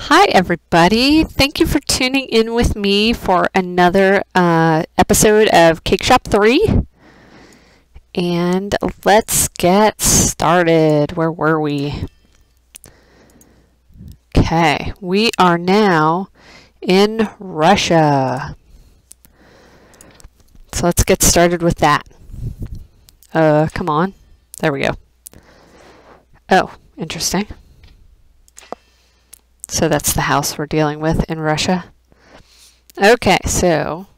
Hi, everybody. Thank you for tuning in with me for another episode of Cake Shop 3. And let's get started. Where were we? Okay, we are now in Russia. So let's get started with that. Come on. There we go. Oh, interesting. So that's the house we're dealing with in Russia. Okay, so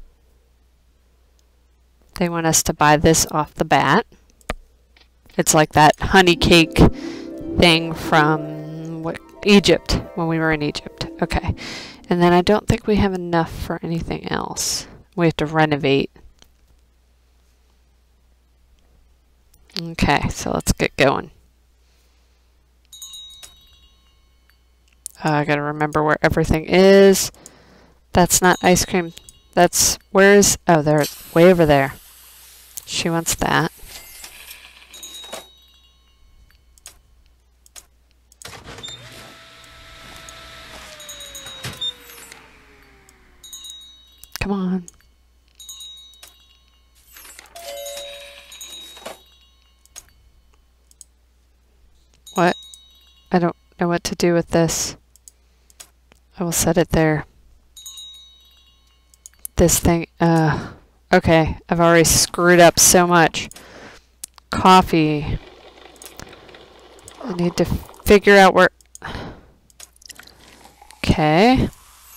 they want us to buy this off the bat. It's like that honey cake thing from Egypt, when we were in Egypt. Okay, and then I don't think we have enough for anything else. We have to renovate. Okay, so let's get going. I gotta remember where everything is. That's not ice cream. That's, where's, oh, they're way over there. She wants that. Come on. What? I don't know what to do with this. I will set it there. This thing, okay, I've already screwed up so much. Coffee. I need to figure out where... Okay.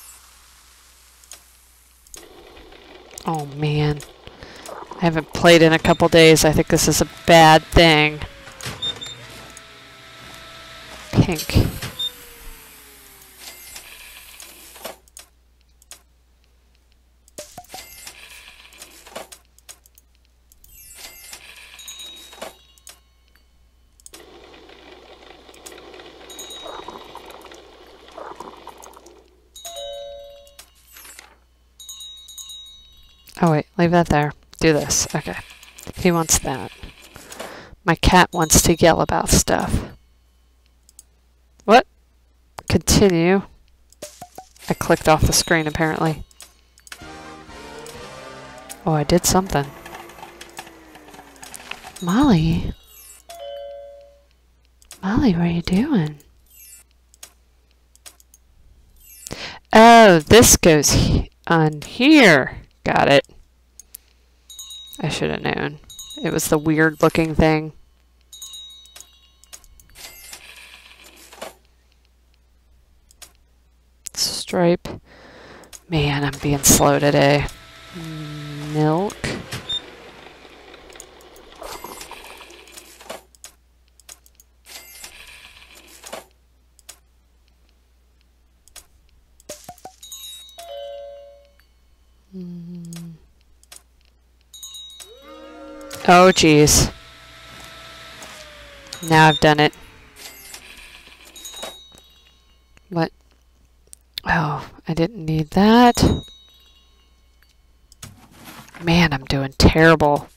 Oh man. I haven't played in a couple days. I think this is a bad thing. Pink. Oh wait, leave that there. Do this. Okay. He wants that. My cat wants to yell about stuff. What? Continue. I clicked off the screen apparently. Oh, I did something. Molly? Molly, what are you doing? Oh, this goes on here. Got it. I should have known. It was the weird looking thing. Stripe. Man, I'm being slow today. Milk. Oh, geez. Now I've done it. What? Oh, I didn't need that. Man, I'm doing terrible.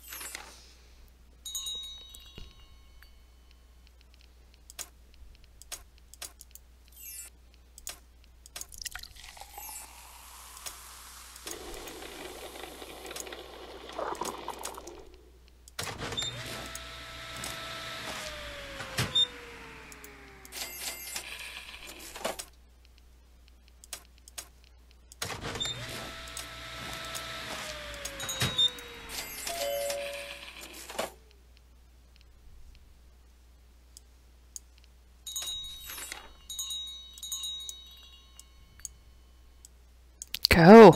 Go.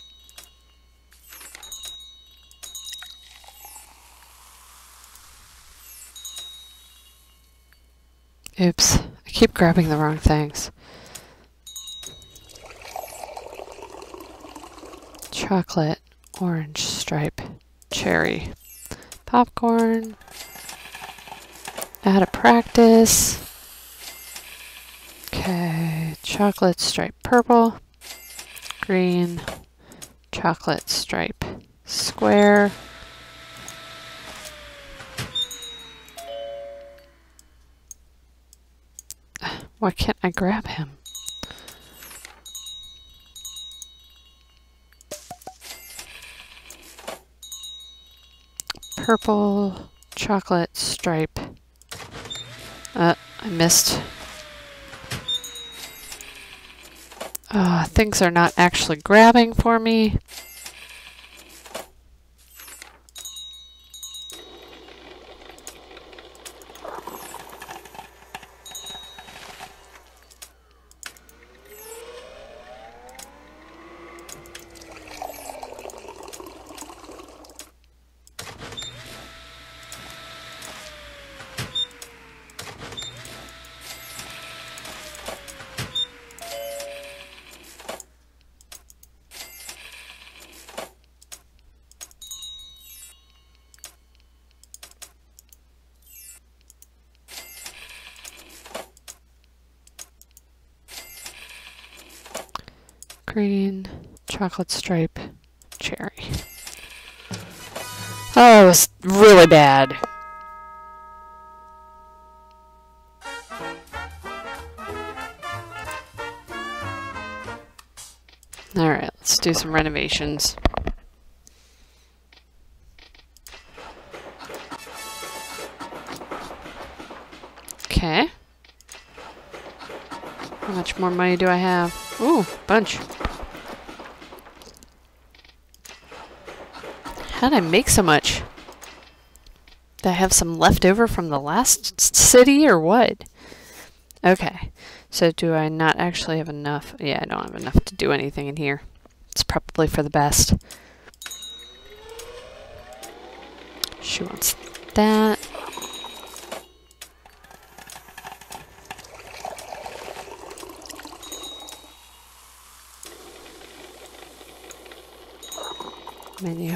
Oops. I keep grabbing the wrong things. Chocolate, orange stripe, cherry, popcorn, out of practice. Okay, chocolate stripe purple, green, chocolate stripe square, why can't I grab him? Purple chocolate stripe. I missed. Things are not actually grabbing for me. Green, chocolate stripe, cherry. Oh, it was really bad. Alright, let's do some renovations. Okay. How much more money do I have? Ooh, bunch. How did I make so much? Did I have some left over from the last city or what? Okay, so do I not actually have enough? Yeah, I don't have enough to do anything in here. It's probably for the best. She wants that. Menu.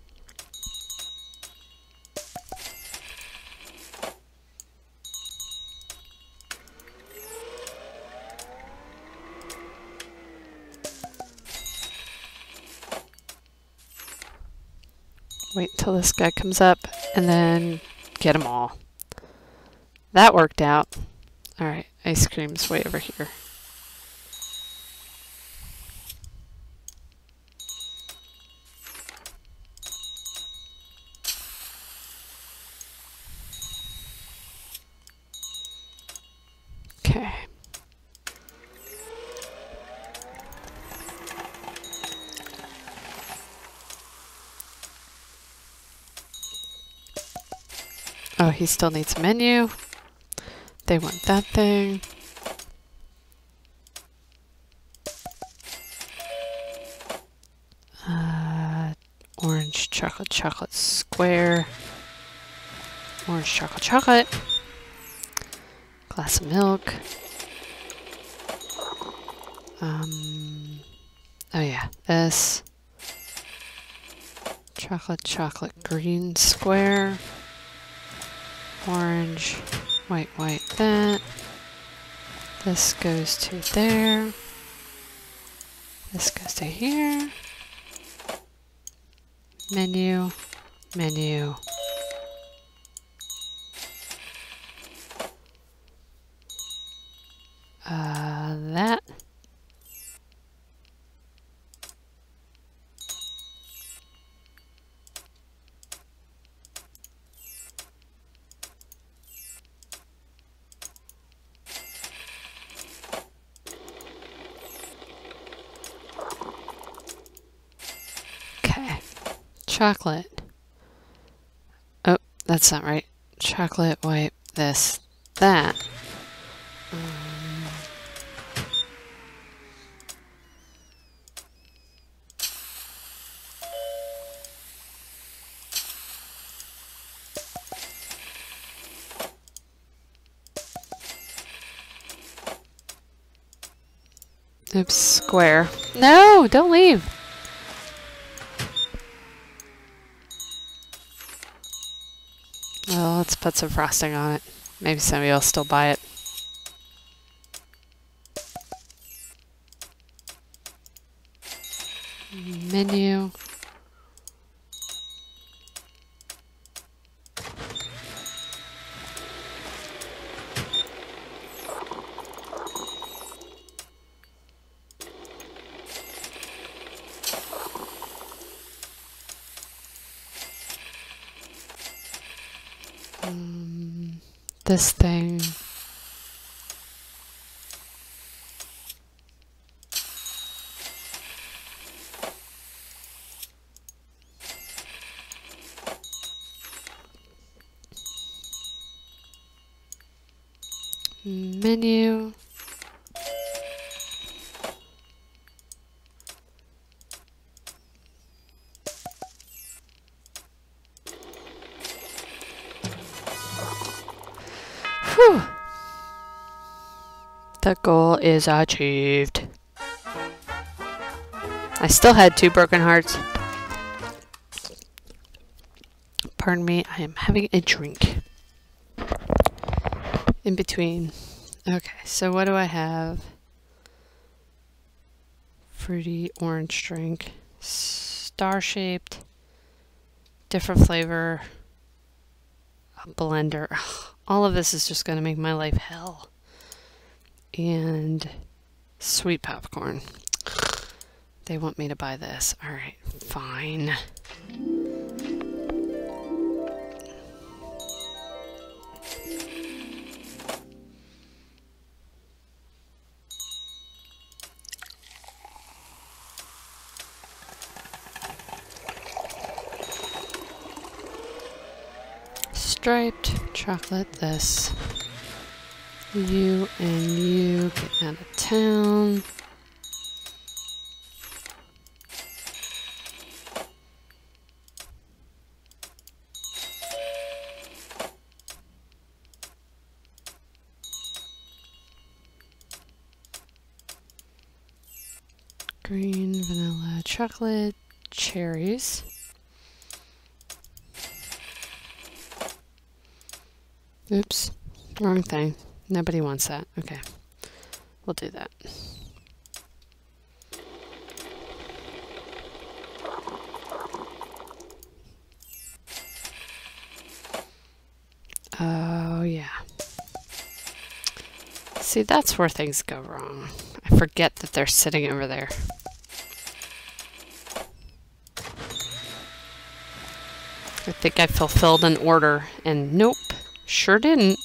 Wait till this guy comes up and then get them all. That worked out. Alright, ice cream's way over here. Okay. Oh, he still needs a menu. They want that thing. Orange chocolate square. Orange chocolate. Glass of milk. Oh yeah, this. Chocolate green square. Orange, white, that. This goes to there. This goes to here. Menu. That. Okay. Chocolate. Oh, that's not right. Chocolate, white, this, that. Oops, square. No, don't leave. Well, let's put some frosting on it. Maybe somebody will still buy it. Menu. this thing. Menu. Whew. The goal is achieved. I still had 2 broken hearts. Pardon me, I am having a drink in between. Okay, so what do I have? Fruity orange drink, star-shaped, different flavor, a blender. Ugh, all of this is just going to make my life hell. And sweet popcorn. They want me to buy this. All right, fine. Striped chocolate this. You and you get out of town. Green, vanilla, chocolate, cherries. Oops, wrong thing. Nobody wants that. Okay, we'll do that. Oh, yeah. See, that's where things go wrong. I forget that they're sitting over there. I think I fulfilled an order, and nope, sure didn't.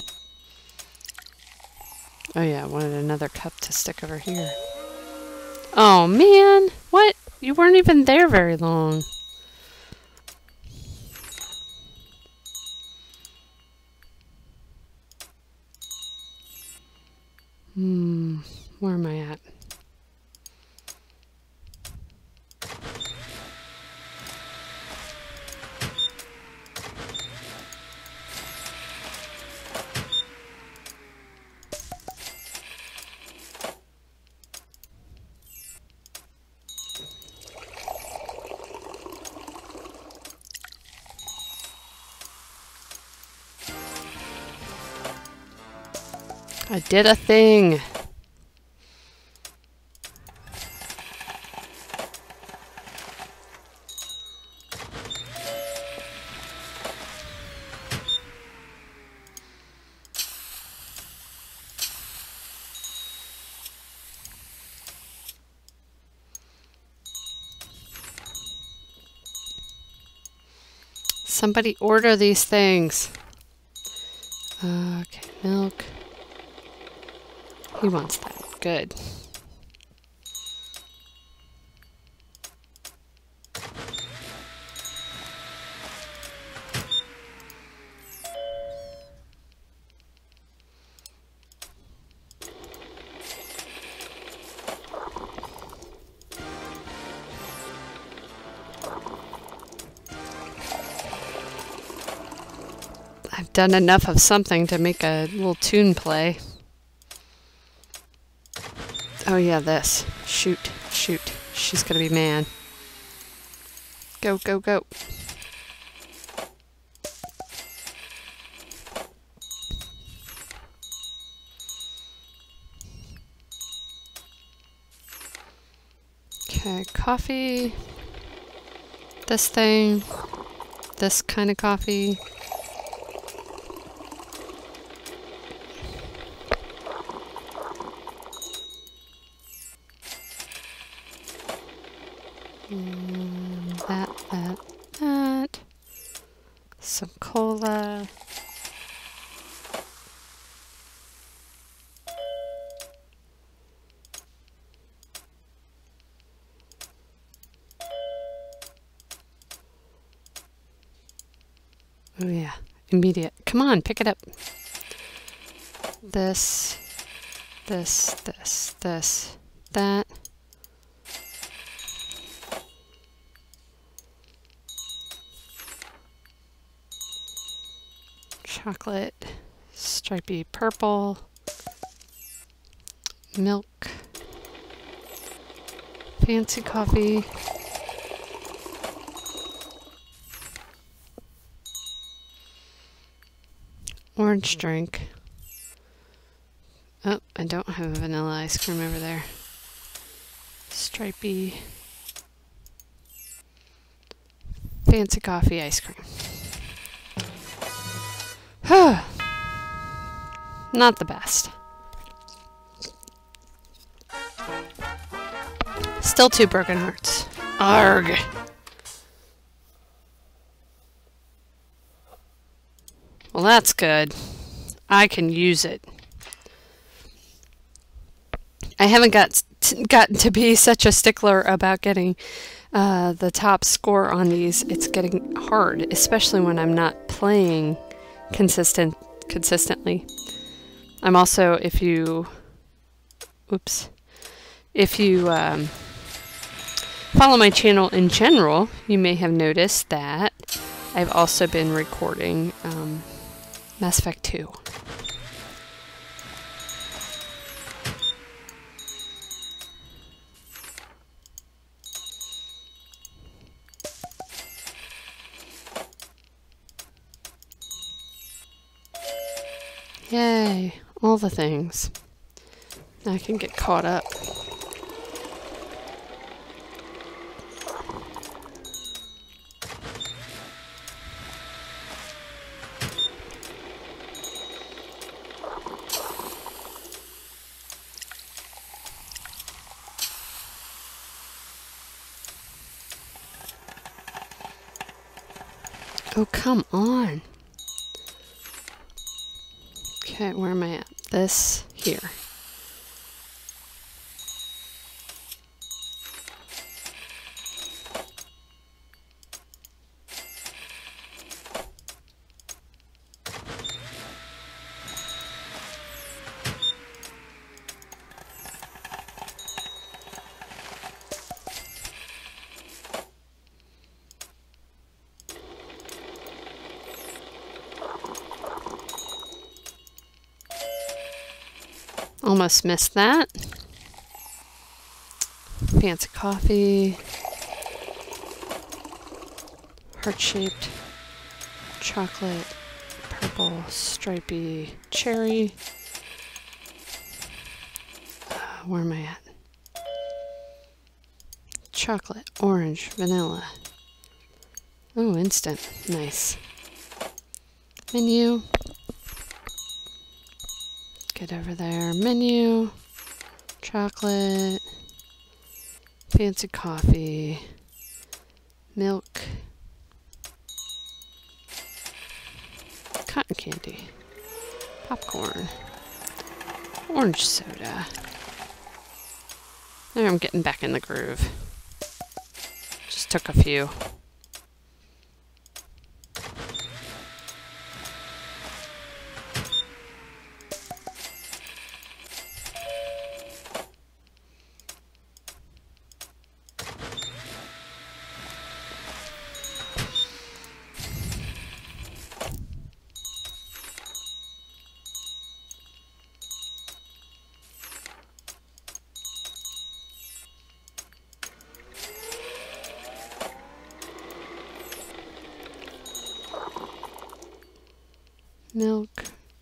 Oh yeah, I wanted another cup to stick over here. Oh man, what? You weren't even there very long. Where am I at? I did a thing. Somebody order these things. Okay, milk. He wants that. Good. I've done enough of something to make a little tune play. Oh yeah, this. Shoot, shoot. She's gonna be mad. Go, go, go. Okay, coffee. This thing. This kind of coffee. That. Some cola. Oh yeah, immediate. Come on, pick it up. This, that. Chocolate, stripy purple, milk, fancy coffee, orange drink. Oh, I don't have a vanilla ice cream over there. Stripy, fancy coffee ice cream. Not the best. Still 2 broken hearts. Arg. Well, that's good. I can use it. I haven't gotten to be such a stickler about getting the top score on these. It's getting hard, especially when I'm not playing consistently. I'm also, if you follow my channel in general, you may have noticed that I've also been recording Mass Effect 2. Yay, all the things. Now I can get caught up. Oh, come on. Okay, where am I at? This here. Almost missed that. Fancy coffee. Heart-shaped. Chocolate. Purple. Stripy. Cherry. Where am I at? Chocolate. Orange. Vanilla. Oh, instant. Nice. Menu. Get over there. Menu. Chocolate. Fancy coffee. Milk. Cotton candy. Popcorn. Orange soda. There, I'm getting back in the groove. Just took a few. Milk.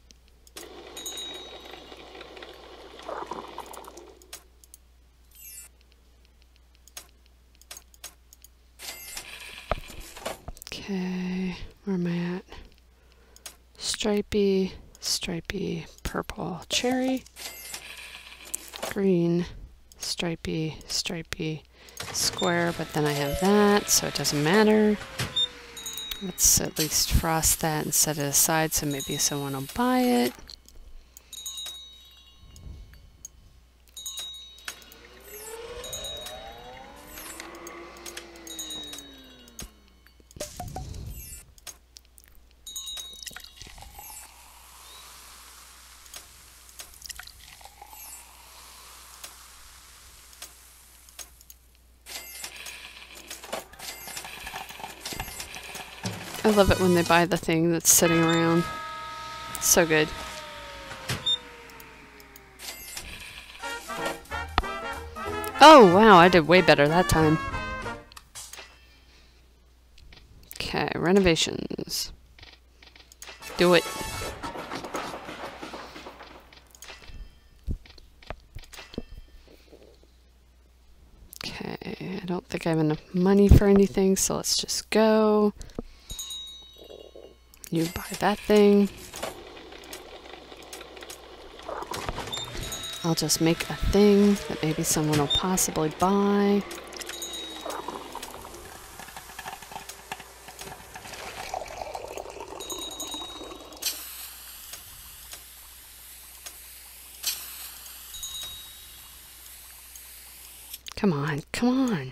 Okay, where am I at? Stripy, stripy, purple, cherry, green, stripy, stripy, square, but then I have that, so it doesn't matter. Let's at least frost that and set it aside so maybe someone will buy it. I love it when they buy the thing that's sitting around. So good. Oh, wow, I did way better that time. Okay, renovations. Do it. Okay, I don't think I have enough money for anything, so let's just go. You buy that thing. I'll just make a thing that maybe someone will possibly buy. Come on, come on.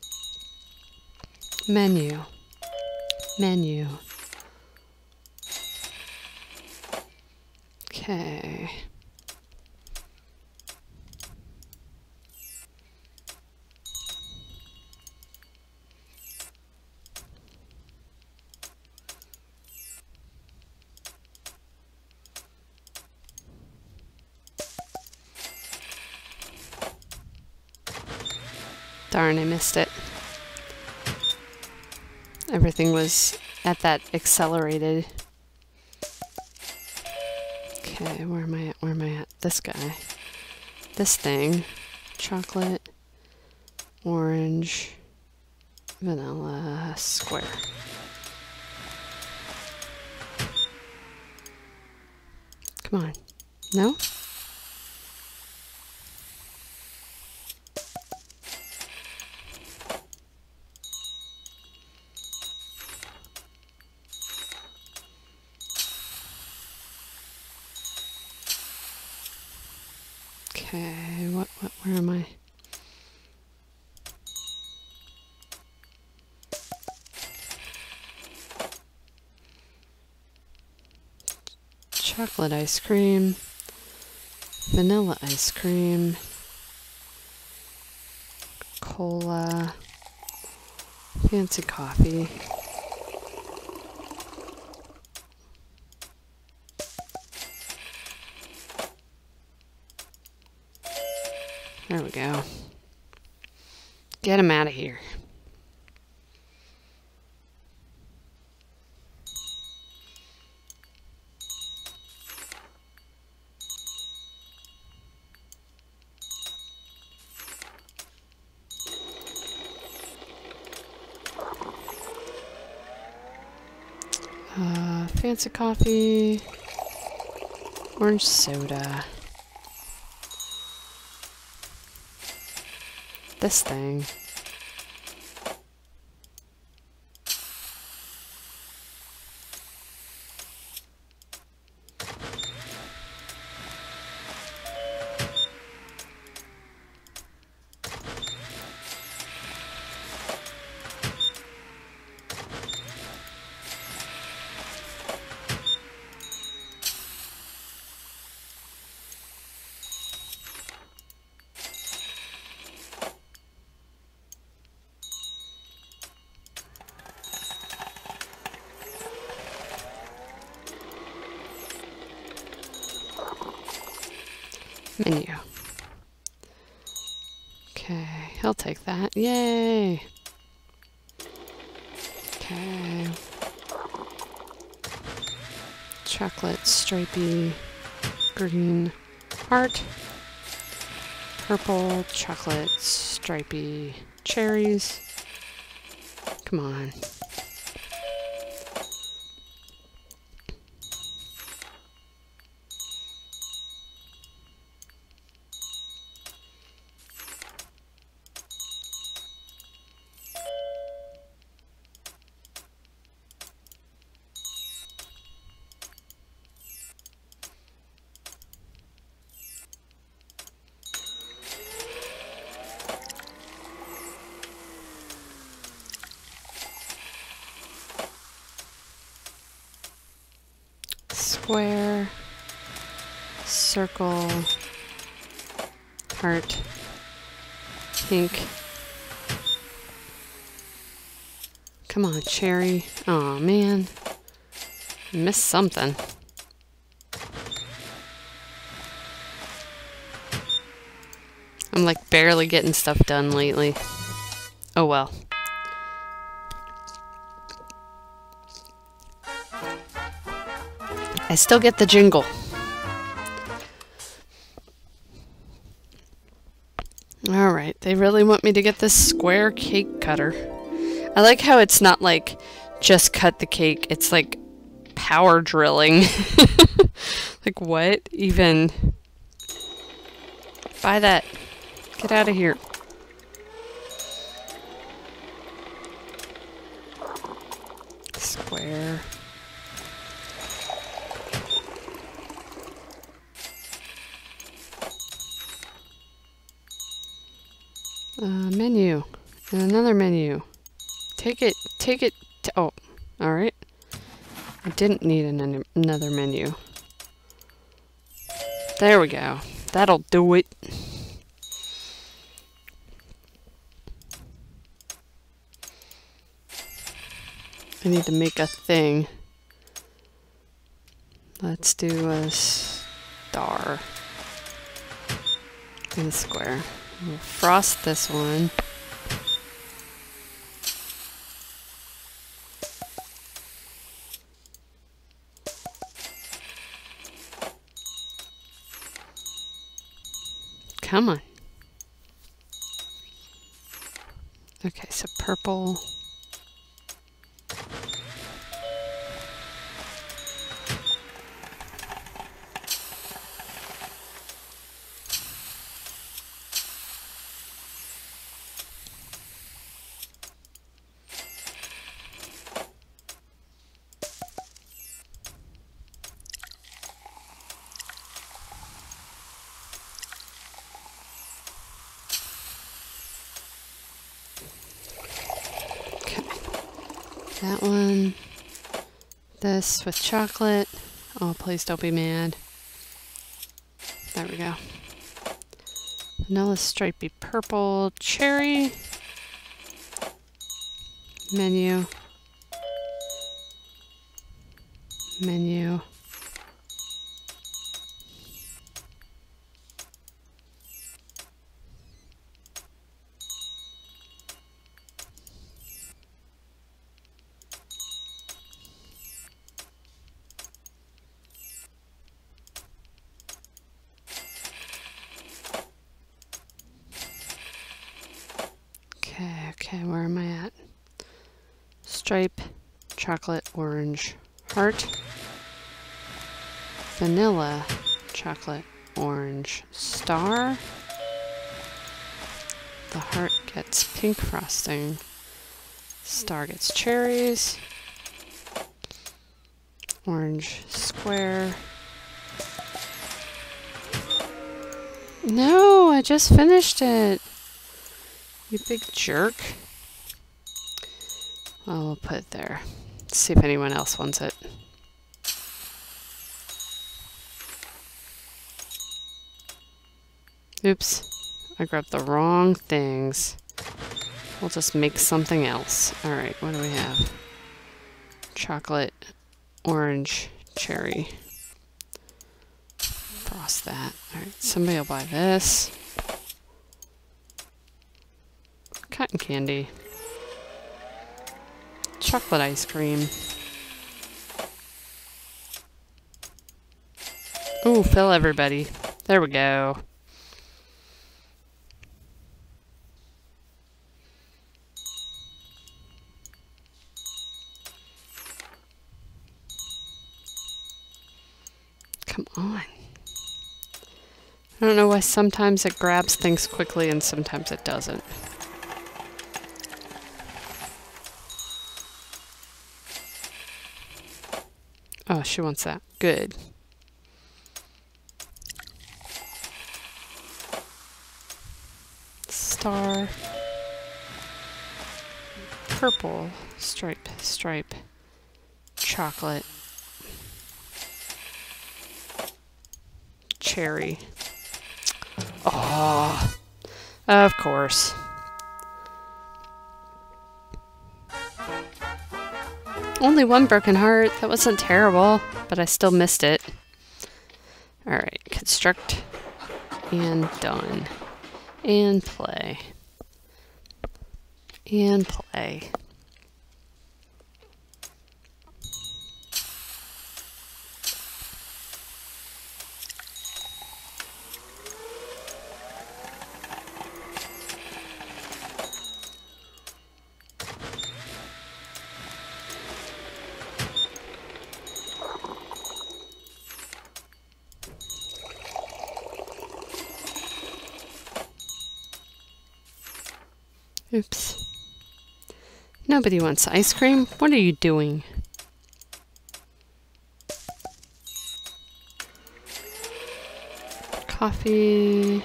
Menu. Menu. Okay. Darn, I missed it. Everything was at that accelerated. Okay, where am I at? Where am I at? This guy. This thing. Chocolate. Orange. Vanilla. Square. Come on. No? Okay, where am I? Chocolate ice cream, vanilla ice cream, cola, fancy coffee. There we go. Get him out of here. Fancy coffee, orange soda. This thing. Menu. Okay, he'll take that. Yay! Okay. Chocolate, stripey, green, heart. Purple, chocolate, stripey, cherries. Come on. Square, circle, heart, pink, Come on, cherry. Oh man. Missed something. I'm like barely getting stuff done lately. Oh well. I still get the jingle. Alright, they really want me to get this square cake cutter. I like how it's not like just cut the cake, it's like power drilling. Like what? Even. Buy that. Get out of here. Square. Menu. And another menu. Take it. Oh, alright. I didn't need another menu. There we go. That'll do it. I need to make a thing. Let's do a star and a square. We'll frost this one. Come on. Okay, so purple. That one. This with chocolate. Oh, please don't be mad. There we go. Vanilla stripey purple cherry. Menu. Menu. Okay, where am I at? Stripe, chocolate, orange, heart, vanilla, chocolate, orange, star. The heart gets pink frosting. Star gets cherries. Orange square. No, I just finished it. You big jerk. Well, we'll put it there. Let's see if anyone else wants it. Oops. I grabbed the wrong things. We'll just make something else. Alright, what do we have? Chocolate, orange, cherry. Frost that. Alright, somebody will buy this. Cotton candy. Chocolate ice cream. Ooh, fill everybody. There we go. Come on. I don't know why sometimes it grabs things quickly and sometimes it doesn't. Oh, she wants that. Good. Star. Purple. Stripe. Stripe. Chocolate. Cherry. Oh, of course. Only one broken heart. That wasn't terrible, but I still missed it. Alright, construct and done. And play. And play. Oops. Nobody wants ice cream? What are you doing? Coffee.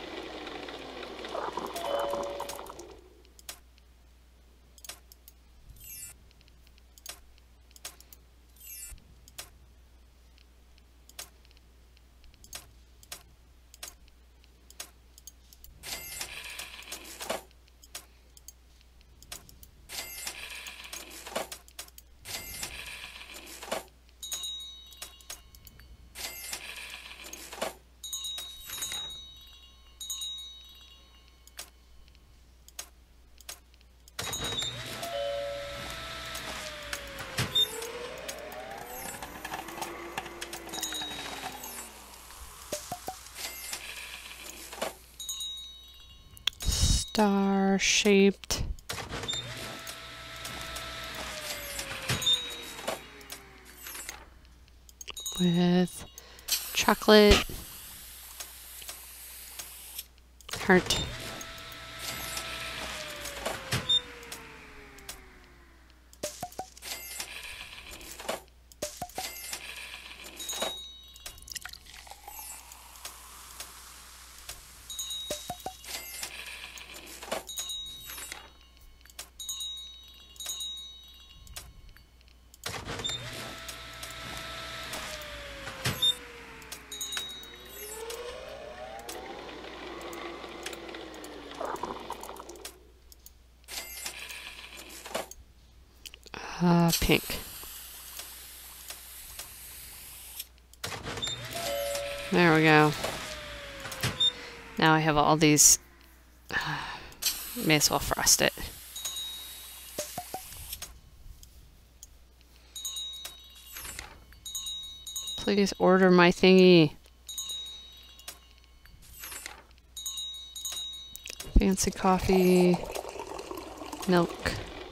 Star-shaped. With chocolate. Heart. Pink. There we go. Now I have all these. May as well frost it. Please order my thingy. Fancy coffee. Milk.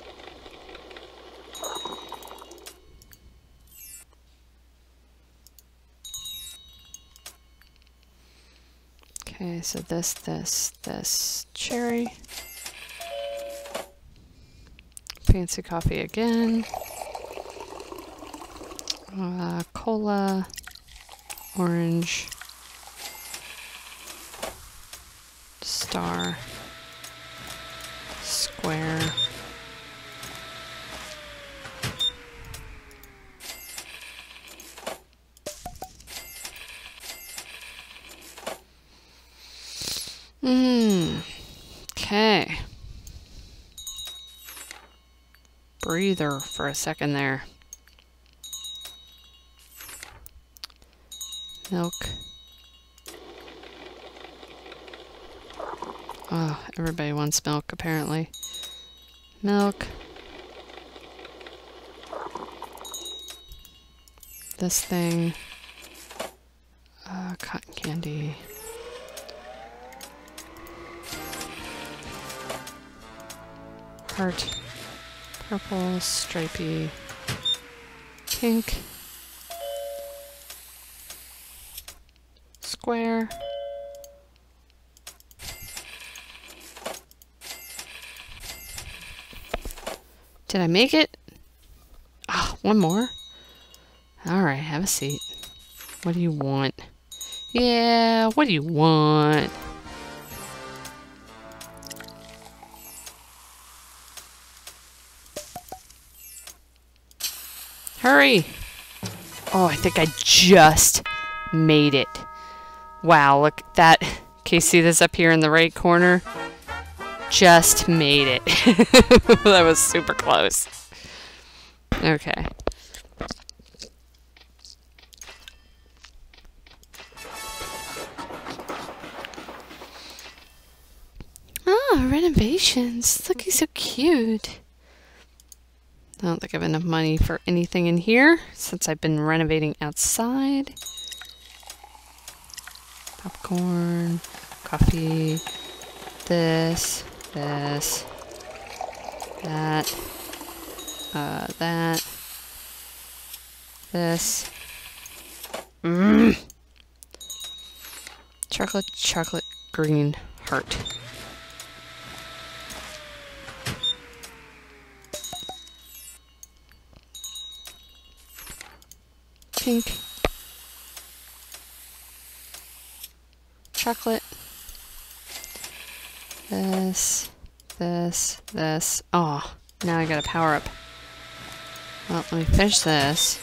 Okay, so this cherry. Fancy coffee again. Cola. Orange. Star. Square. Okay. Breather for a second there. Milk. Oh, everybody wants milk apparently. Milk. This thing. Cotton candy. Heart. Purple, stripy, pink, square, did I make it? Ah, one more? Alright, have a seat. What do you want? Yeah, what do you want? Hurry! Oh, I think I just made it. Wow, look at that. Can you see this up here in the right corner? Just made it. That was super close. Okay. Ah, renovations. It's looking so cute. I don't think I have enough money for anything in here since I've been renovating outside. Popcorn, coffee, this, that, that, this. Chocolate, green, heart. Pink. Chocolate. This. Oh, now I got a power up. Well, let me finish this.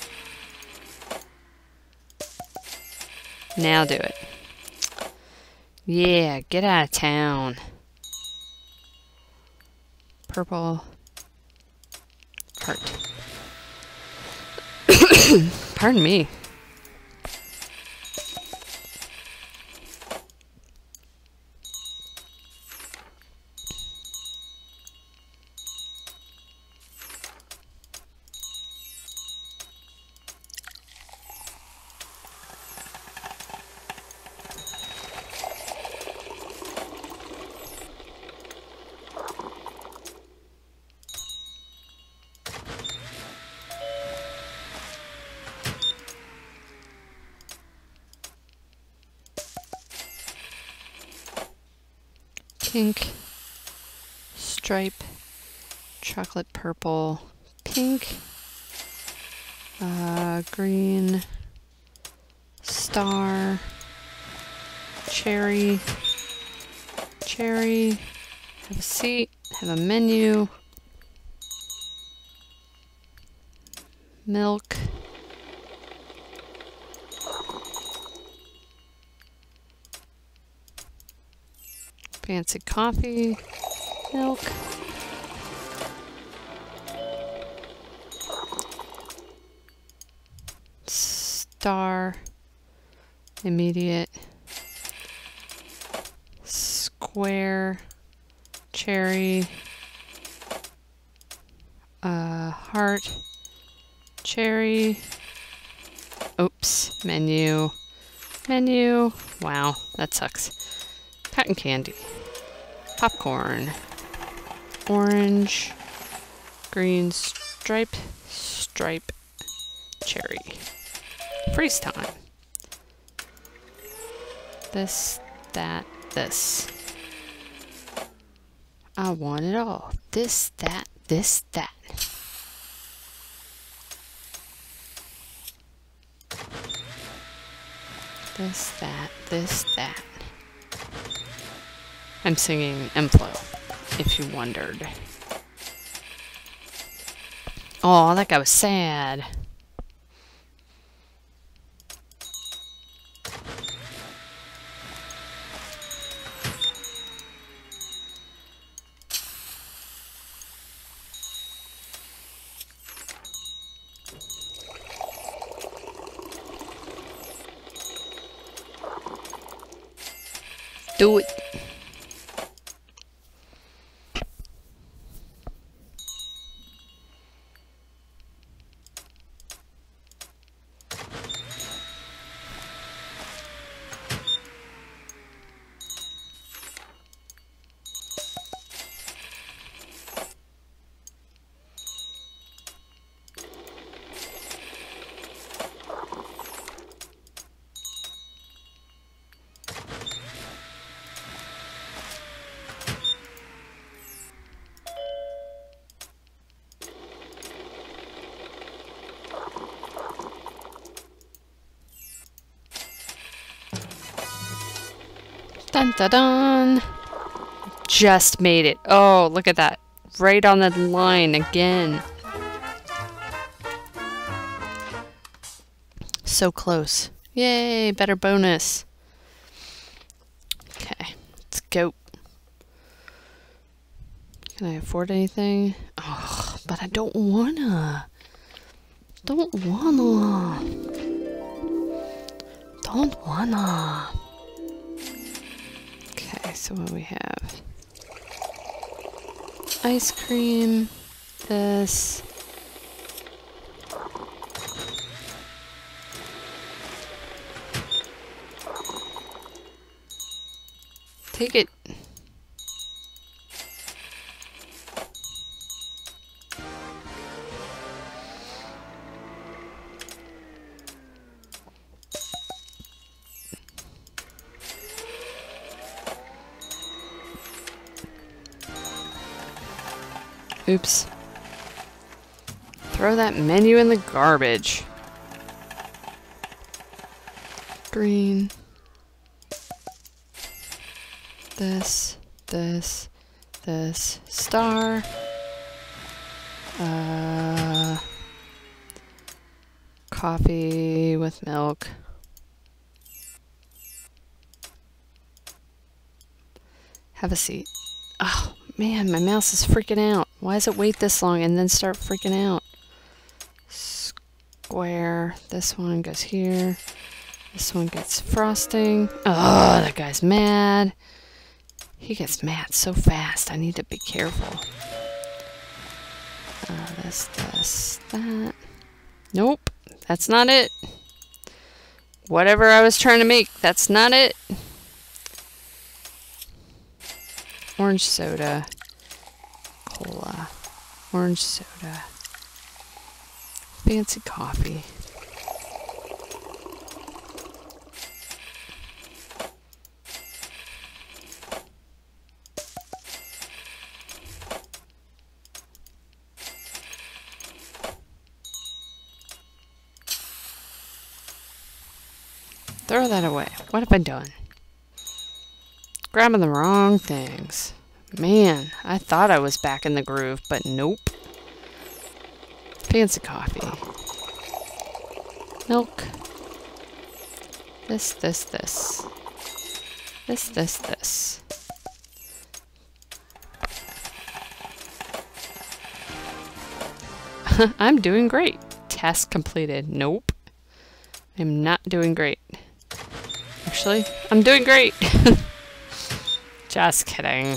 Now do it. Yeah, get out of town. Purple. Heart. Pardon me. Pink, stripe, chocolate purple, pink, green, star, cherry, have a seat, have a menu, milk, fancy coffee, milk, star, immediate, square, cherry, heart, cherry, oops, menu, wow, that sucks, cotton candy, popcorn, orange, green, stripe, cherry, freeze time, this, that, this, I want it all, this, that, this, that. This, that, this, that. I'm singing M-Flow, if you wondered. Oh, that guy was sad. Do it. Dun dun dun! Just made it. Oh, look at that. Right on the line again. So close. Yay, better bonus. Okay, let's go. Can I afford anything? Oh, but I don't wanna. Don't wanna. Don't wanna. Okay, so what do we have? Ice cream. This. Take it. Oops. Throw that menu in the garbage. Green. This. Star. Coffee with milk. Have a seat. Oh, man, my mouse is freaking out. Why does it wait this long and then start freaking out? Square. This one goes here. This one gets frosting. Oh, that guy's mad. He gets mad so fast. I need to be careful. This, that. Nope. That's not it. Whatever I was trying to make, that's not it. Orange soda. Cola. Orange soda. Fancy coffee. Throw that away. What have I done? Grabbing the wrong things. Man, I thought I was back in the groove, but nope. Fancy coffee. Milk. This. This. I'm doing great. Task completed. Nope. I'm not doing great. Actually, I'm doing great. Just kidding.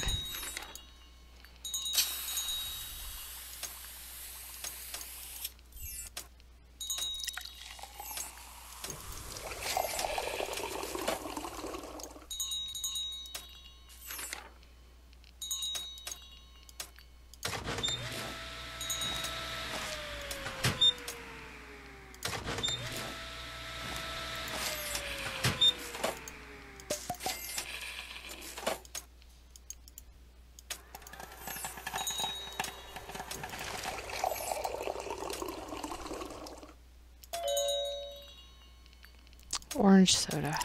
Orange soda.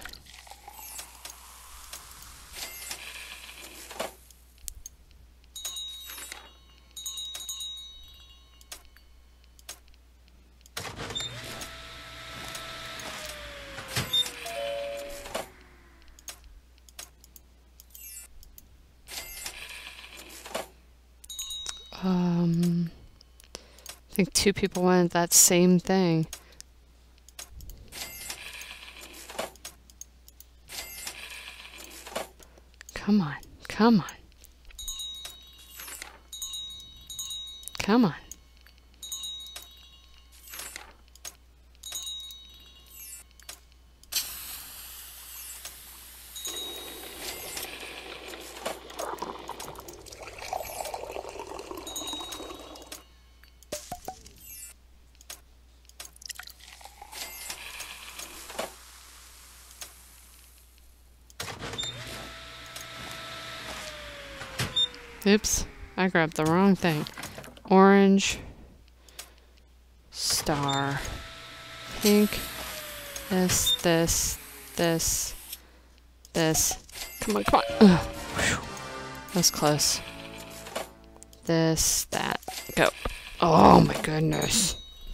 I think two people wanted that same thing. Come on, come on. Come on. Oops, I grabbed the wrong thing. Orange, star, pink, this. Come on, come on. Ugh. That was close. This, that, go. Oh my goodness.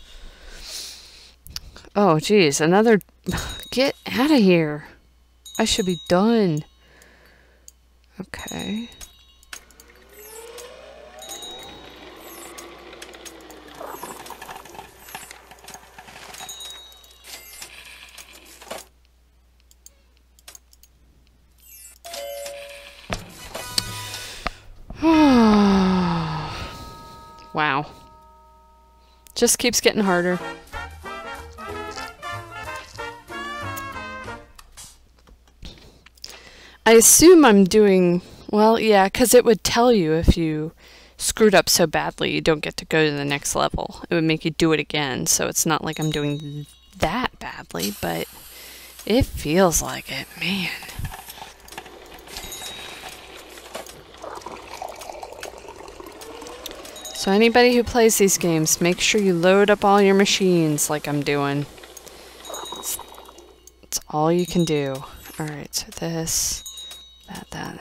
Oh geez, another. Get out of here. I should be done. Okay. Wow. Just keeps getting harder. I assume I'm doing... Well, yeah, because it would tell you if you screwed up so badly you don't get to go to the next level. It would make you do it again, so it's not like I'm doing that badly, but it feels like it, man. So anybody who plays these games, make sure you load up all your machines like I'm doing. It's all you can do. Alright, so this, that.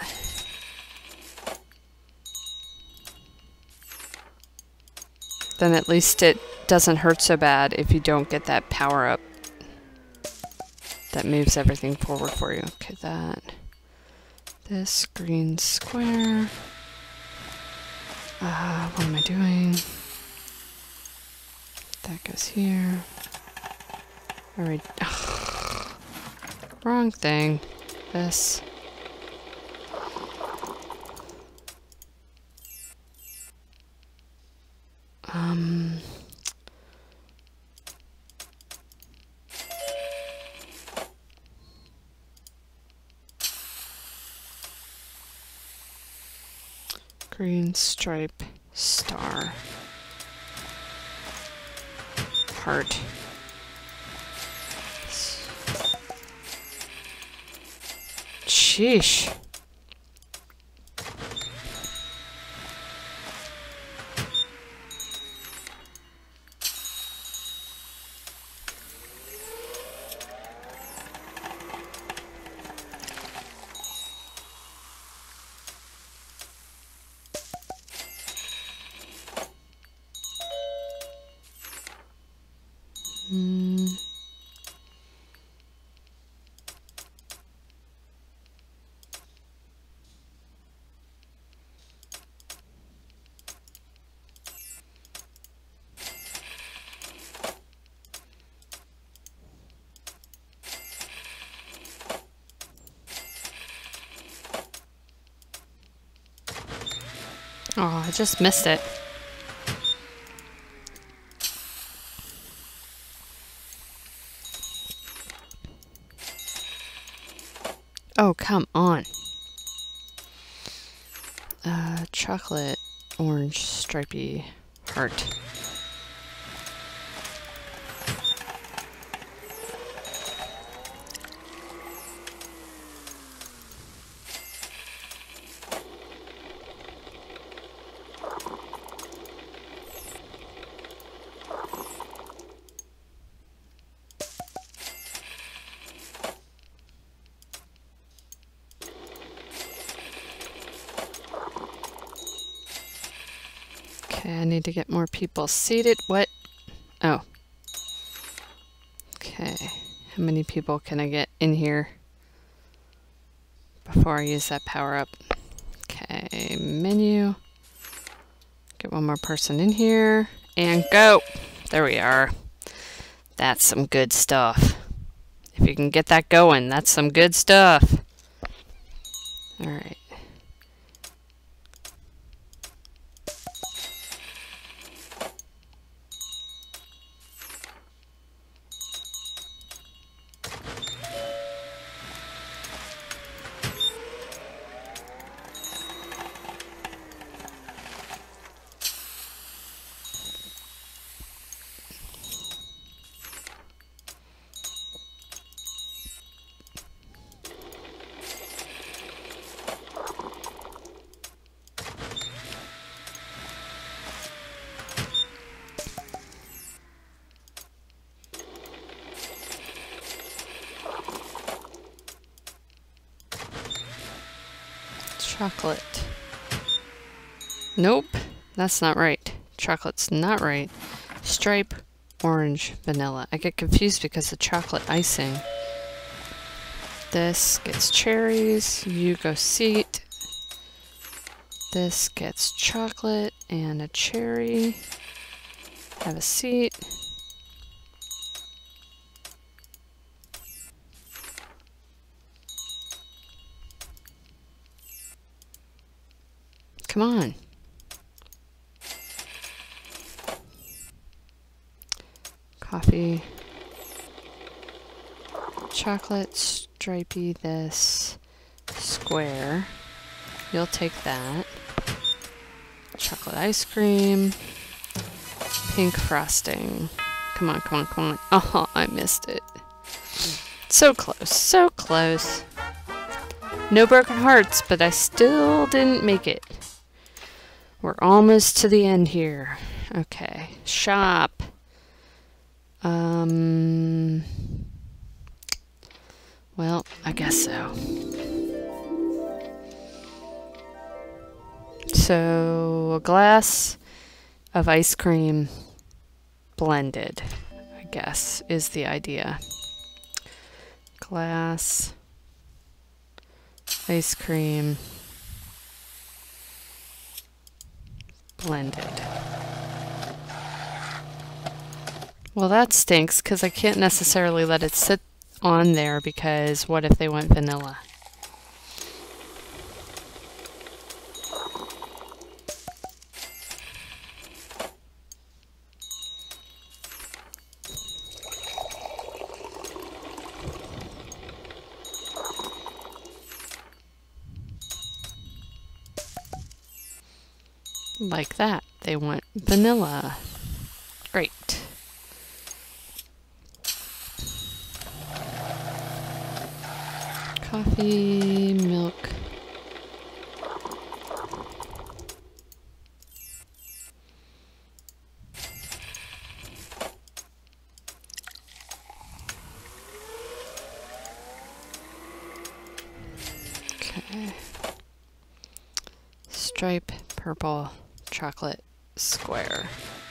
Then at least it doesn't hurt so bad if you don't get that power up that moves everything forward for you. Okay, that. This green square. What am I doing? That goes here. Alright. Wrong thing. This. Green stripe, star, heart. Sheesh. Oh, I just missed it. Oh, come on. Chocolate, orange, stripy, heart. Okay, I need to get more people seated. What? Oh. Okay. How many people can I get in here before I use that power up? Okay, menu. Get one more person in here. And go! There we are. That's some good stuff. If you can get that going, that's some good stuff. Alright. Chocolate. Nope, that's not right. Chocolate's not right. Stripe, orange, vanilla. I get confused because of chocolate icing. This gets cherries. You go seat. This gets chocolate and a cherry. Have a seat. Come on. Coffee. Chocolate, stripey, this. Square. You'll take that. Chocolate ice cream. Pink frosting. Come on, come on, come on. Oh, I missed it. So close, so close. No broken hearts, but I still didn't make it. We're almost to the end here. Okay, shop. Well, I guess so. So, a glass of ice cream blended, I guess, is the idea. Glass, ice cream, blended. Well, that stinks because I can't necessarily let it sit on there because what if they want vanilla? Like that. They want vanilla. Great. Coffee, milk. Okay. Stripe, purple, chocolate, square.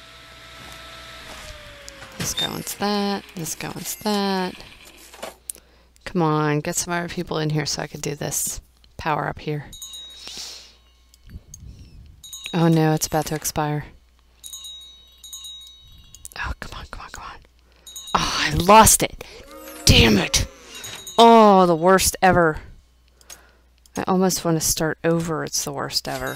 This guy wants that. This guy wants that. Come on, get some other people in here so I can do this power up here. Oh no, it's about to expire. Oh, come on, come on, come on. Oh, I lost it. Damn it. Oh, the worst ever. I almost want to start over. It's the worst ever.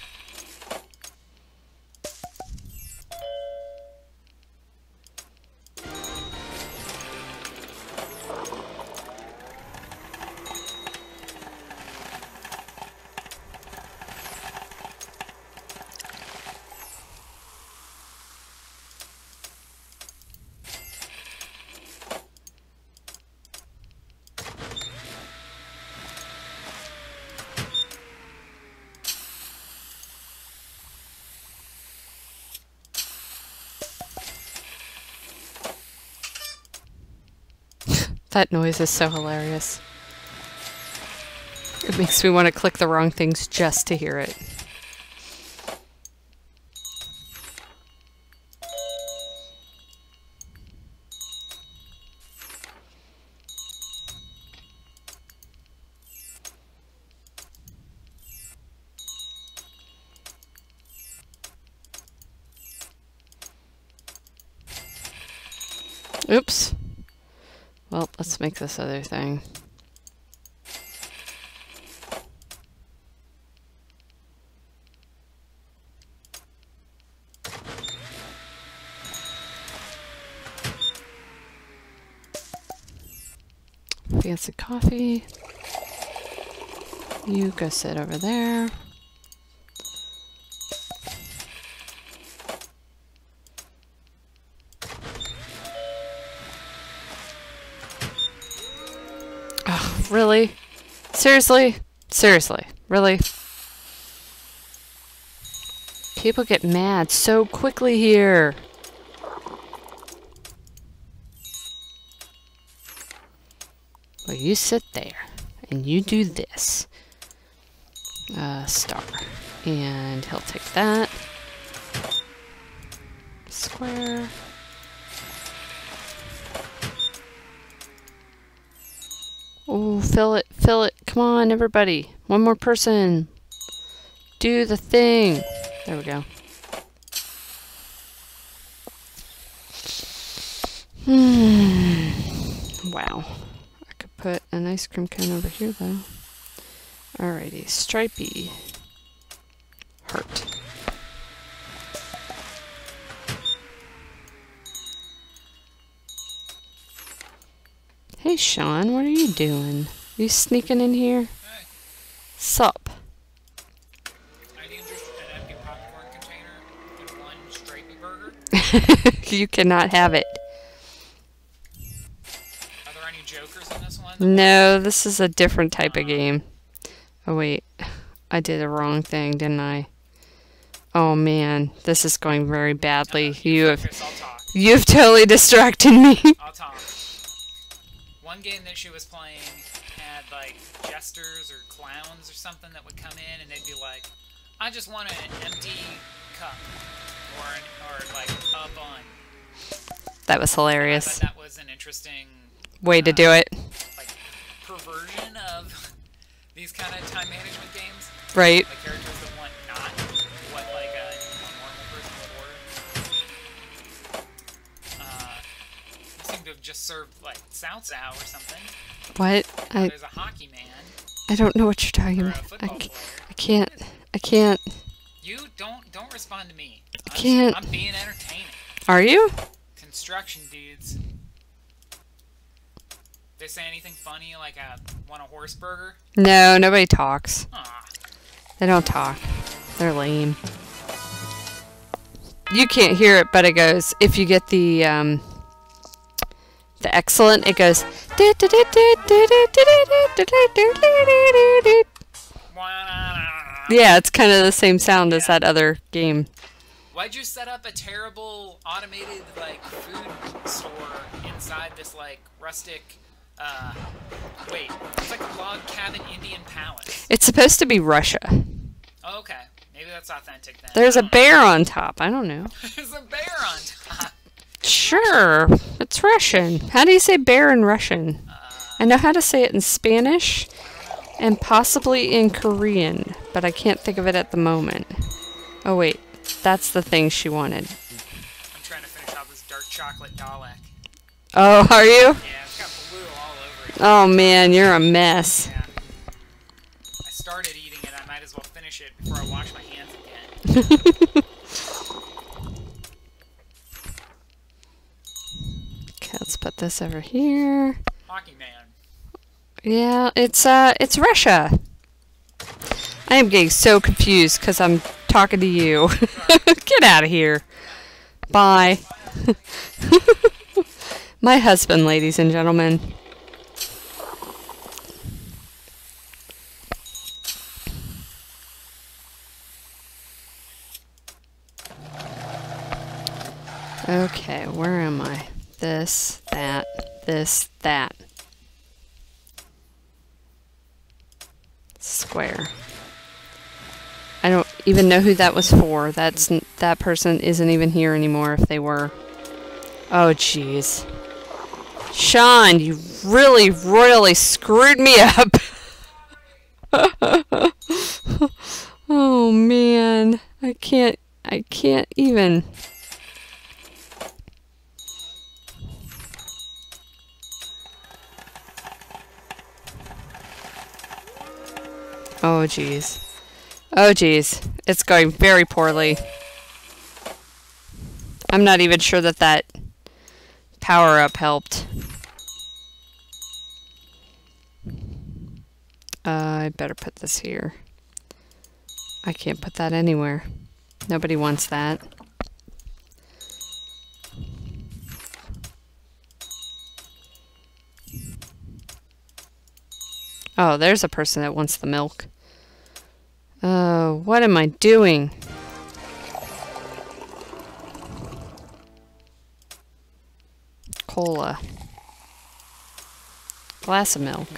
That noise is so hilarious. It makes me want to click the wrong things just to hear it. Oops. Well, let's make this other thing. Fancy coffee. You go sit over there. Oh, really? Seriously? Seriously? Really? People get mad so quickly here. Well, you sit there and you do this. Star. And he'll take that. Square. Oh, fill it, fill it. Come on, everybody. One more person. Do the thing. There we go. Wow. I could put an ice cream cone over here, though. Alrighty, stripey. Heart. Sean, what are you doing? You sneaking in here? Hey, Sup? I need just an empty popcorn container and one stripey burger. You cannot have it. Are there any jokers in this one? No, this is a different type of game. Oh wait, I did the wrong thing, didn't I? Oh man, this is going very badly. Focus, I'll talk. You've totally distracted me. I'll talk. One game that she was playing had like jesters or clowns or something that would come in and they'd be like, I just want an empty cup or like a bun. That was I hilarious. thought that was an interesting Way to do it. like perversion of these kind of time management games. Right. Like characters that want not what like a normal person would order. You seem to have just served like Cao Cao or something. What? There's a hockey man I don't know what you're talking or a about. football player. I can't. You don't respond to me. I can't. I'm being entertaining. Are you? Construction dudes. They say anything funny like want a horse burger? No, nobody talks. Aw. They don't talk. They're lame. You can't hear it, but it goes, if you get the excellent, it goes. Yeah, it's kind of the same sound as that other game. Why'd you set up a terrible automated like food store inside this like rustic wait, it's like a log cabin Indian palace. It's supposed to be Russia. Oh, okay. Maybe that's authentic then. There's a bear on top. I don't know. There's a bear on top. Sure, it's Russian. How do you say bear in Russian? I know how to say it in Spanish and possibly in Korean, but I can't think of it at the moment. Oh wait, that's the thing she wanted. I'm trying to finish off this dark chocolate Dalek. Oh, are you? Yeah, it's got blue all over it. Oh man, you're a mess. Yeah. I started eating it, I might as well finish it before I wash my hands again. Okay, let's put this over here. Hockey man. Yeah, it's Russia. I am getting so confused because I'm talking to you. Get out of here. Bye. My husband, ladies and gentlemen. Okay, where am I? This, that, that. Square. I don't even know who that was for. That person isn't even here anymore if they were. Oh, jeez. Sean, you really royally screwed me up. Oh, man. I can't even. Oh, jeez. Oh, jeez. It's going very poorly. I'm not even sure that power-up helped. I better put this here. I can't put that anywhere. Nobody wants that. Oh, there's a person that wants the milk. What am I doing? Cola. Glass of milk.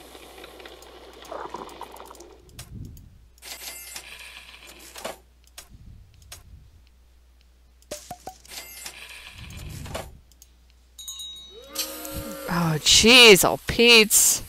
Oh, jeez, oh, Pete's.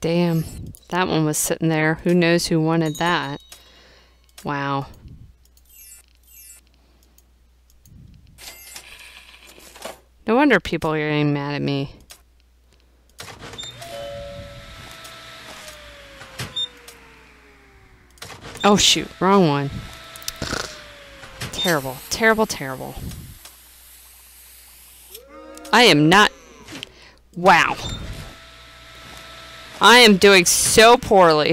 damn. That one was sitting there. Who knows who wanted that? Wow. No wonder people are getting mad at me. Oh shoot, wrong one. Terrible, terrible, terrible. I am not... Wow. I am doing so poorly.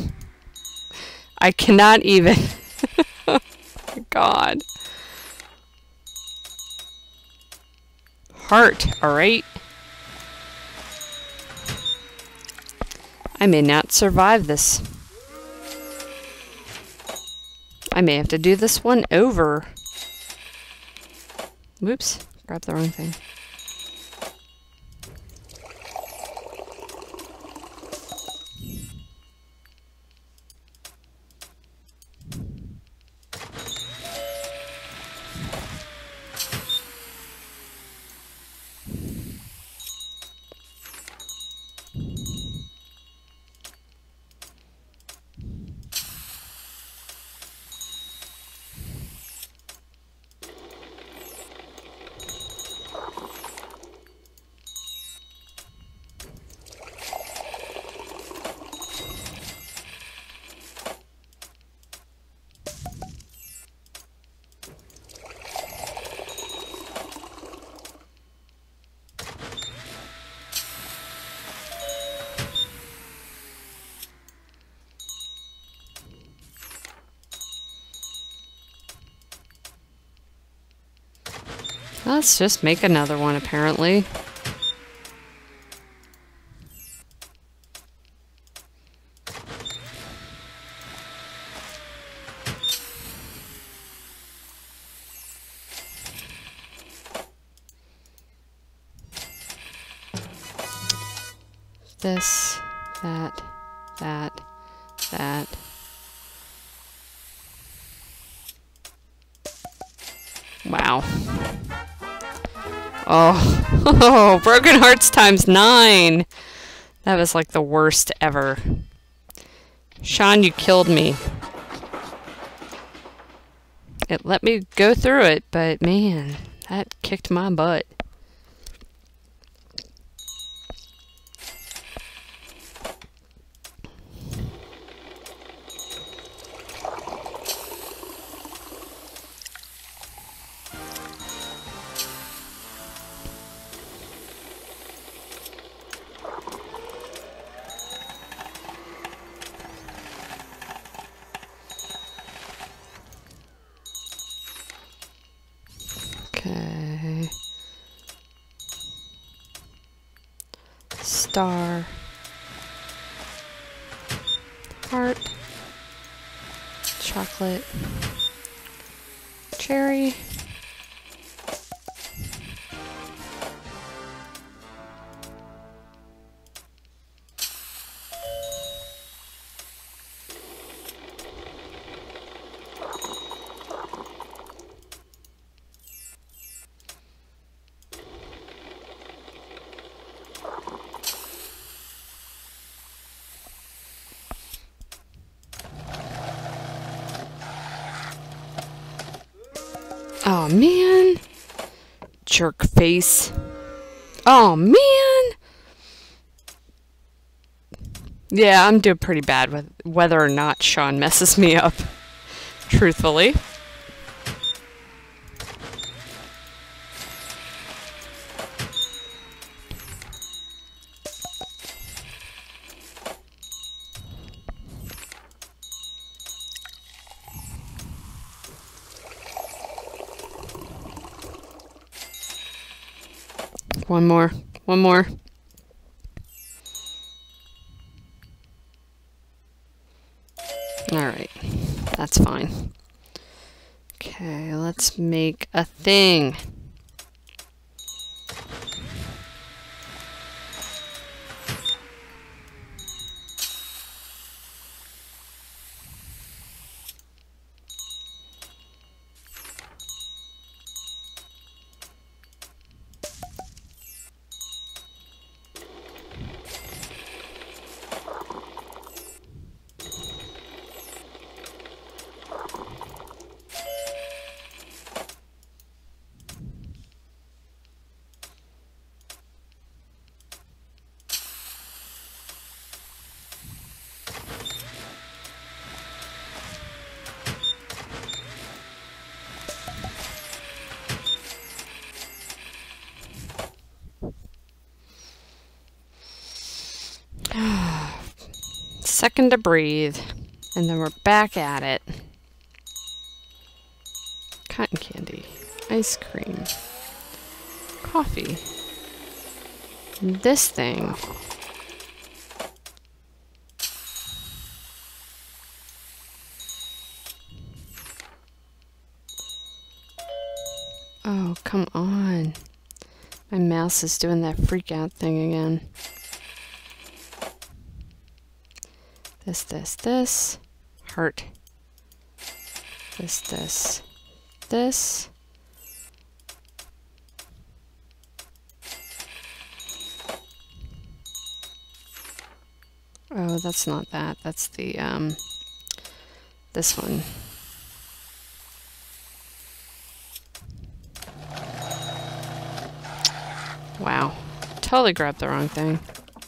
I cannot even... Oh my God. Heart, alright? I may not survive this. I may have to do this one over. Whoops, grabbed the wrong thing. Let's just make another one, apparently. This, that, that, that. Wow. Oh, Broken Hearts times 9. That was like the worst ever. Sean, you killed me. It let me go through it, but man, that kicked my butt. Okay. Star. Heart. Chocolate. Cherry. Oh man, jerk face. Oh man. Yeah, I'm doing pretty bad with whether or not Sean messes me up, truthfully. One more. One more. Alright. That's fine. Okay, let's make a thing. second to breathe, and then we're back at it. Cotton candy, ice cream, coffee, this thing. Oh, come on. My mouse is doing that freak out thing again. This. Heart. This. Oh, that's not that. That's the, this one. Wow. Totally grabbed the wrong thing.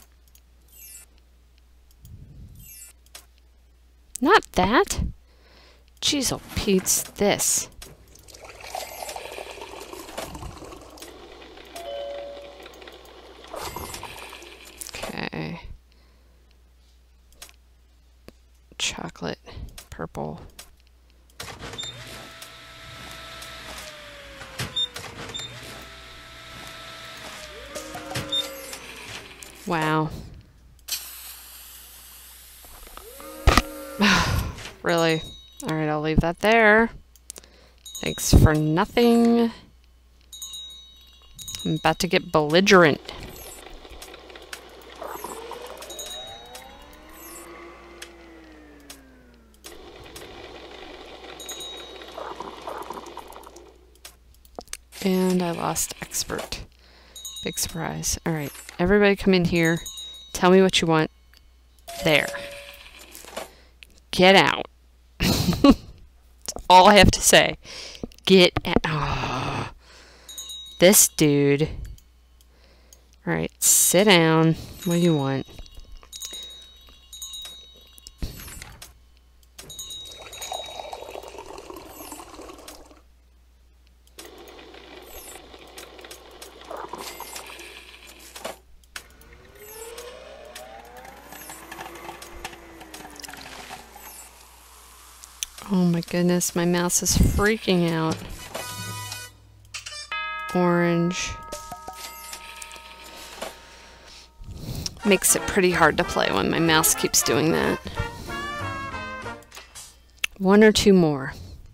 Not that. Jeez, oh Pete's this. Okay. Chocolate, purple. Wow. Really? Alright, I'll leave that there. Thanks for nothing. I'm about to get belligerent. And I lost expert. Big surprise. Alright, everybody come in here. Tell me what you want. There. Get out. That's all I have to say. Get out. Oh, this dude. Alright, sit down. What do you want? Oh my goodness, my mouse is freaking out. Orange. Makes it pretty hard to play when my mouse keeps doing that. One or two more.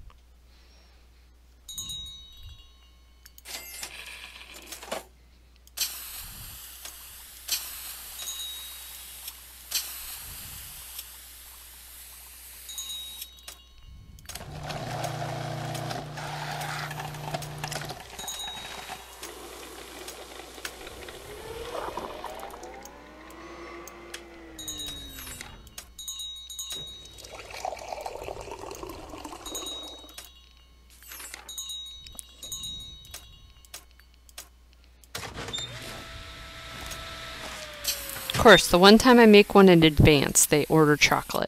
Of course, the one time I make one in advance, they order chocolate.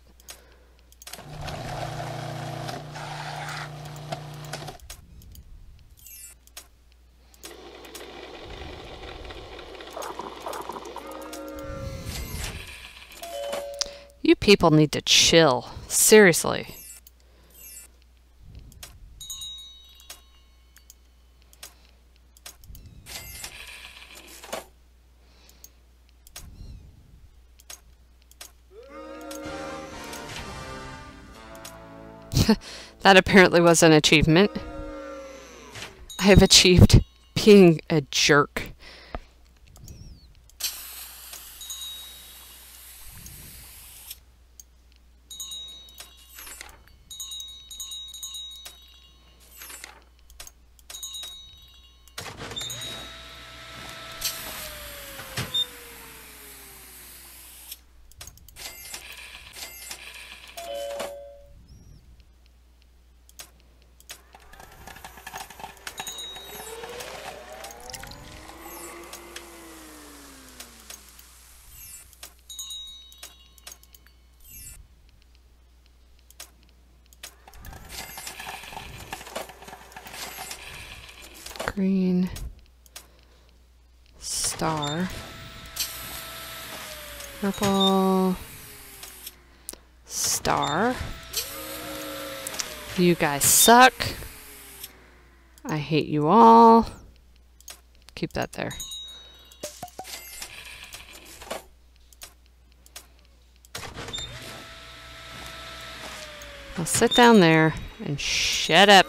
You people need to chill. Seriously. That apparently was an achievement. I have achieved being a jerk. Green star, purple, star. You guys suck. I hate you all. Keep that there. I'll sit down there and shut up.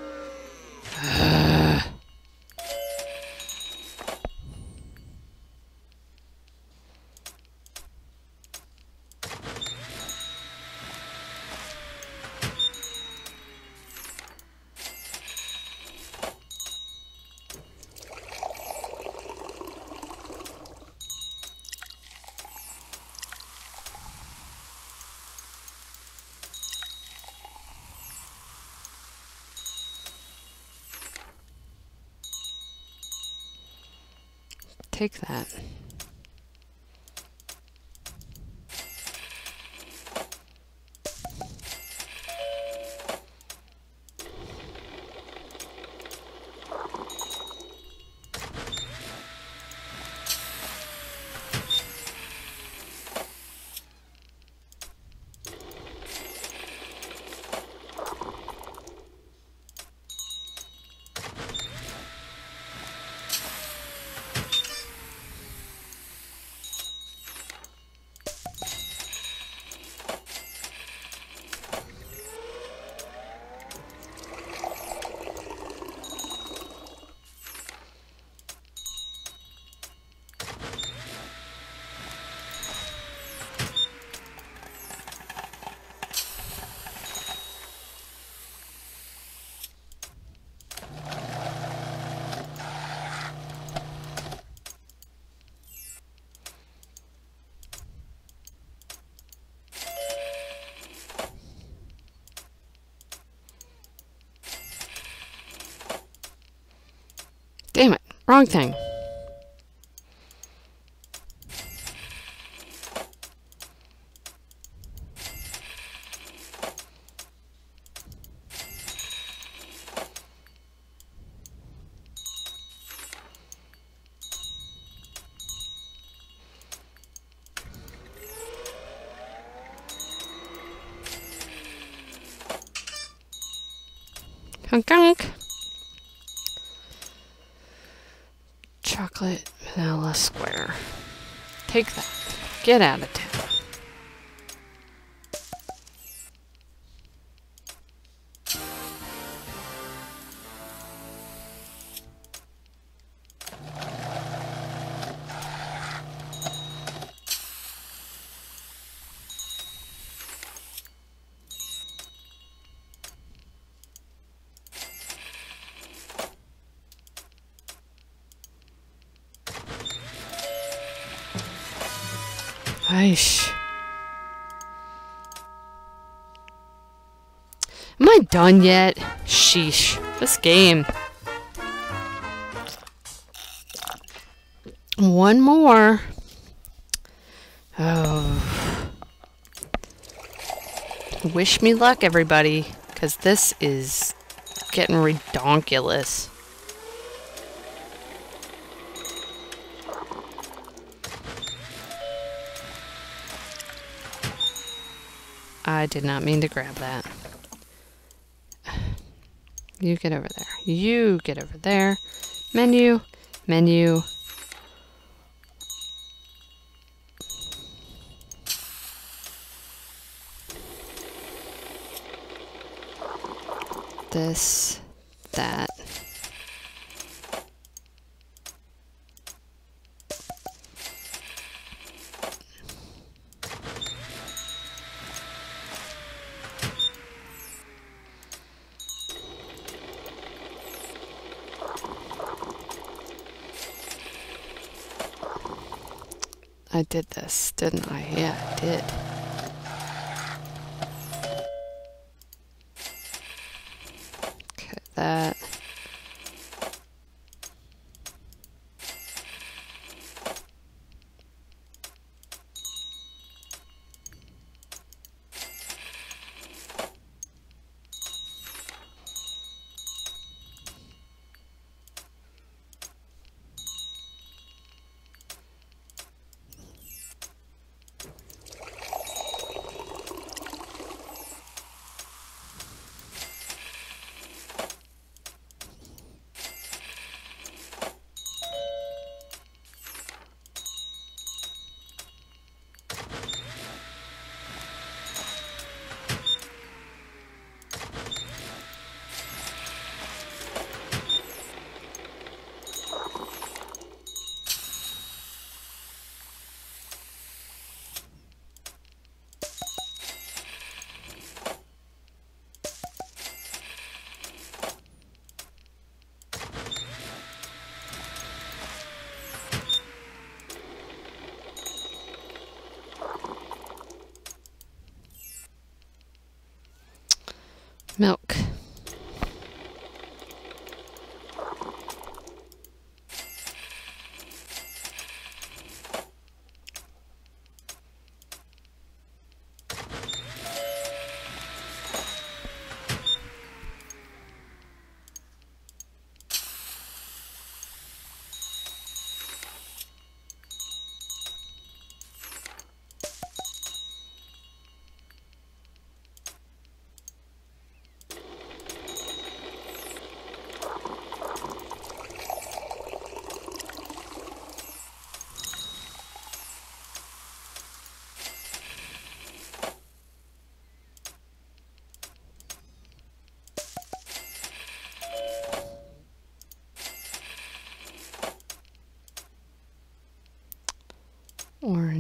Take that. Damn it, wrong thing. Gunk gunk. Chocolate vanilla square. Take that. Get out of town. Aish. Am I done yet? Sheesh. This game. One more. Oh. Wish me luck, everybody, because this is getting redonkulous. I did not mean to grab that. You get over there. You get over there. Menu. Menu. This. That. I did this, didn't I? Yeah, I did. Okay, that.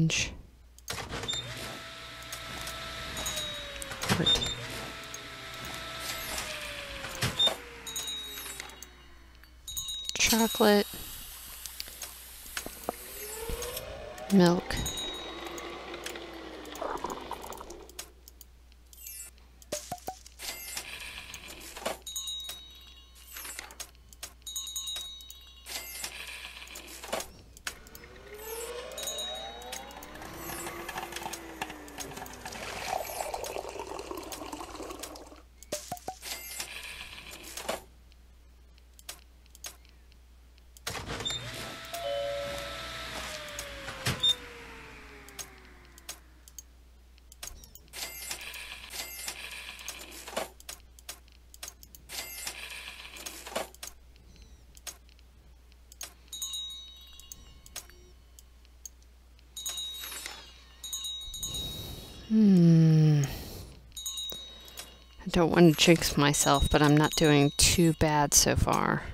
orange. Heart. Chocolate. Milk. I don't want to jinx myself, but I'm not doing too bad so far.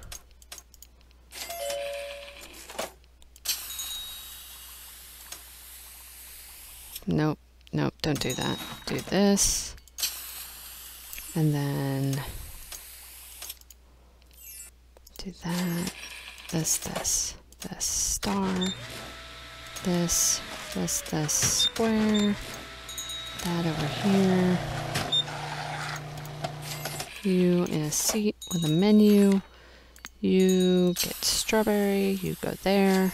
Nope, nope, don't do that. Do this. And then do that. This star. This square. That over here. You in a seat with a menu. You get strawberry. You go there.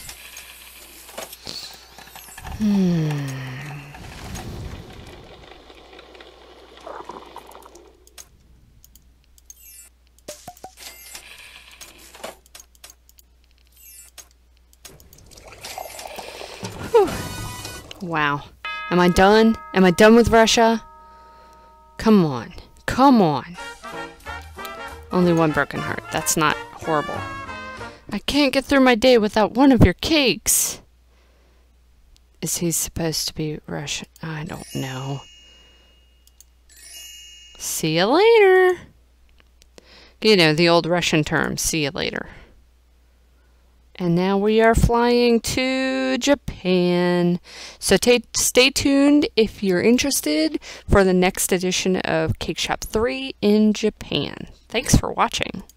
Whew. Wow. Am I done? Am I done with Russia? Come on. Come on. Only one broken heart. That's not horrible. I can't get through my day without one of your cakes. Is he supposed to be Russian? I don't know. See you later. You know, the old Russian term, see you later. And now we are flying to Japan. So stay tuned if you're interested for the next edition of Cake Shop 3 in Japan. Thanks for watching.